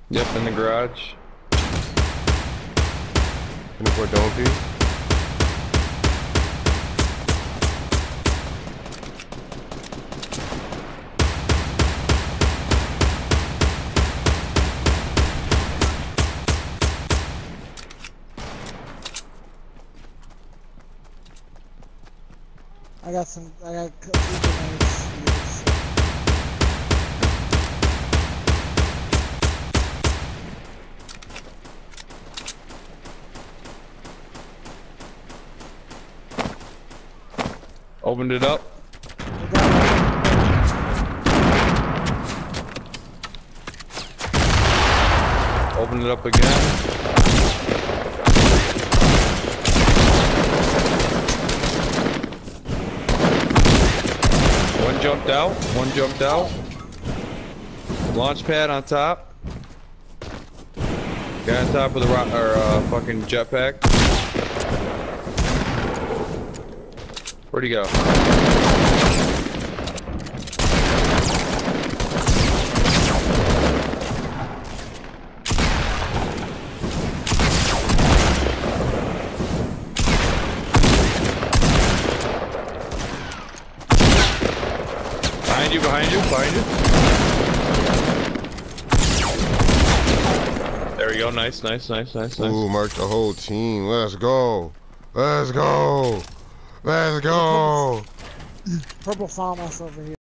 Yep, in the garage. In the Cordon piece. I got a few grenades. Yes. Opened it up. We got Opened it up again. One jumped out. One jumped out. Launch pad on top. Guy on top of the rock or fucking jetpack. Where'd he go? Behind you, behind you, behind you. There we go. Nice, nice, nice, nice, nice. Ooh, mark the whole team. Let's go. Let's go. Let's go. purple farmhouse over here.